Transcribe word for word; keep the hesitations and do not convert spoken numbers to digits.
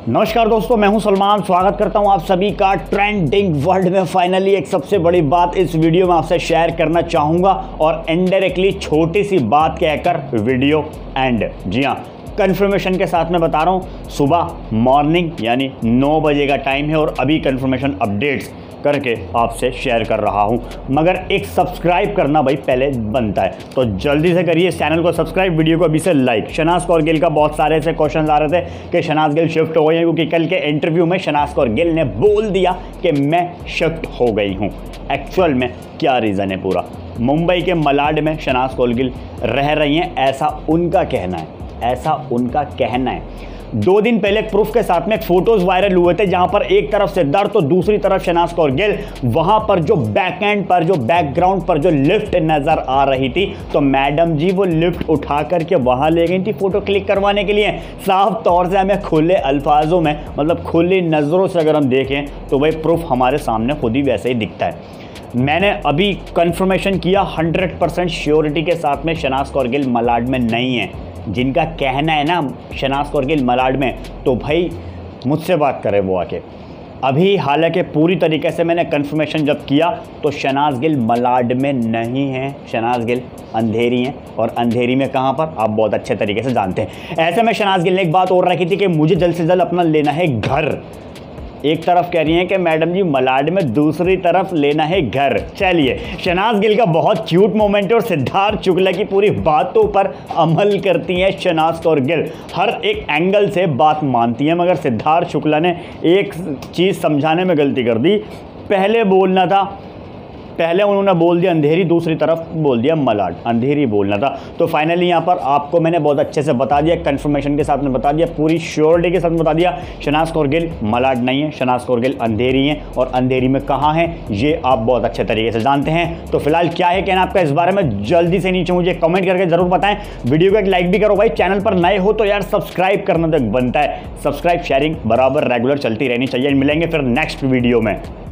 नमस्कार दोस्तों, मैं हूं सलमान। स्वागत करता हूं आप सभी का ट्रेंडिंग वर्ल्ड में। फाइनली एक सबसे बड़ी बात इस वीडियो में आपसे शेयर करना चाहूँगा और इनडायरेक्टली छोटी सी बात कहकर वीडियो एंड। जी हाँ, कन्फर्मेशन के साथ मैं बता रहा हूँ। सुबह मॉर्निंग यानी नौ बजे का टाइम है और अभी कन्फर्मेशन अपडेट्स करके आपसे शेयर कर रहा हूं। मगर एक सब्सक्राइब करना भाई पहले बनता है, तो जल्दी से करिए चैनल को सब्सक्राइब, वीडियो को अभी से लाइक। शनाज कौर गिल का बहुत सारे ऐसे क्वेश्चन आ रहे थे कि शनाज गिल शिफ्ट हो गई हैं, क्योंकि कल के इंटरव्यू में शनाज कौर गिल ने बोल दिया कि मैं शिफ्ट हो गई हूँ। एक्चुअल में क्या रीज़न है पूरा? मुंबई के मलाड में शनाज कौर गिल रह रही हैं, ऐसा उनका कहना है, ऐसा उनका कहना है। दो दिन पहले प्रूफ के साथ में फोटोज वायरल हुए थे, जहां पर एक तरफ सिद्धार्थ तो दूसरी तरफ शनाज कौर गिल। वहां पर जो बैक एंड पर, जो बैकग्राउंड पर जो लिफ्ट नजर आ रही थी, तो मैडम जी वो लिफ्ट उठा करके वहां ले गई थी फोटो क्लिक करवाने के लिए। साफ तौर से हमें खुले अल्फाजों में, मतलब खुली नज़रों से अगर हम देखें तो भाई प्रूफ हमारे सामने खुद ही वैसे ही दिखता है। मैंने अभी कंफर्मेशन किया हंड्रेड परसेंट श्योरिटी के साथ में शनाज कौर गिल मलाड में नहीं है। जिनका कहना है ना शनाज कौर गिल मलाड में, तो भाई मुझसे बात करें वो आके। अभी हालांकि पूरी तरीके से मैंने कंफर्मेशन जब किया तो शनाज गिल मलाड में नहीं है, शनाज गिल अंधेरी हैं। और अंधेरी में कहाँ पर, आप बहुत अच्छे तरीके से जानते हैं। ऐसे में शनाज गिल ने एक बात और रखी थी कि मुझे जल्द से जल्द अपना लेना है घर। एक तरफ कह रही हैं कि मैडम जी मलाड में, दूसरी तरफ लेना है घर। चलिए, शनाज गिल का बहुत क्यूट मोमेंट है और सिद्धार्थ शुक्ला की पूरी बातों पर अमल करती हैं शनाज कौर गिल। हर एक एंगल से बात मानती हैं, मगर सिद्धार्थ शुक्ला ने एक चीज़ समझाने में गलती कर दी। पहले बोलना था, पहले उन्होंने बोल दिया अंधेरी, दूसरी तरफ बोल दिया मलाड। अंधेरी बोलना था। तो फाइनली यहाँ पर आपको मैंने बहुत अच्छे से बता दिया, कंफर्मेशन के साथ में बता दिया, पूरी श्योरिटी के साथ बता दिया। शनाज कौर गिल मलाड नहीं है, शनाज कौर गिल अंधेरी हैं। और अंधेरी में कहाँ हैं ये आप बहुत अच्छे तरीके से जानते हैं। तो फिलहाल क्या है कहना आपका इस बारे में, जल्दी से नीचे मुझे कमेंट करके जरूर बताएं। वीडियो को एक लाइक भी करो भाई, चैनल पर नए हो तो यार सब्सक्राइब करना तो बनता है। सब्सक्राइब शेयरिंग बराबर रेगुलर चलती रहनी चाहिए। मिलेंगे फिर नेक्स्ट वीडियो में।